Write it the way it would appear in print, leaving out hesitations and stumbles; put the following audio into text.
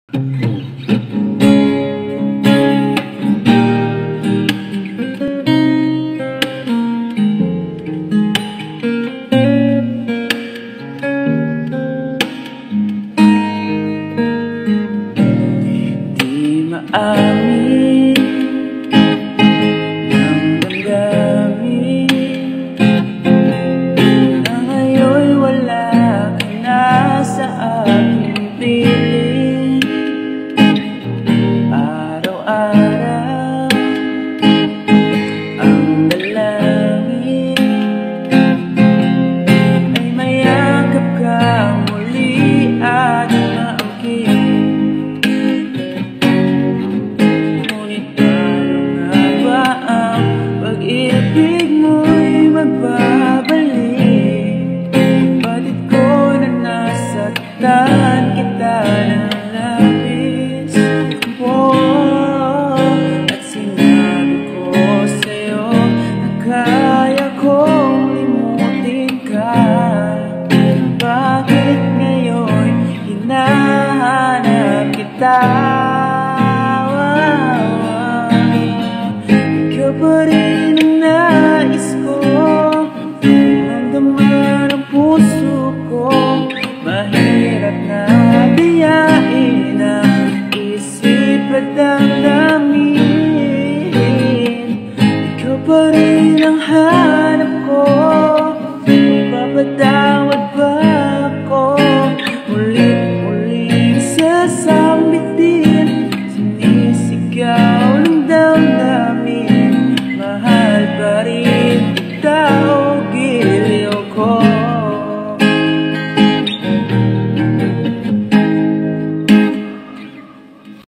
Amin ng damdamin na ngayon wala ka na sa aking piling. Araw-araw ang dalangin ay mayakap ka muli at maangkin. Pag-ibig mo'y magbabalik, batid ko na nasaktan kita ng labis. At sinabi ko sa'yo na kaya kong limutin ka. Bakit ngayon hinahanap kita?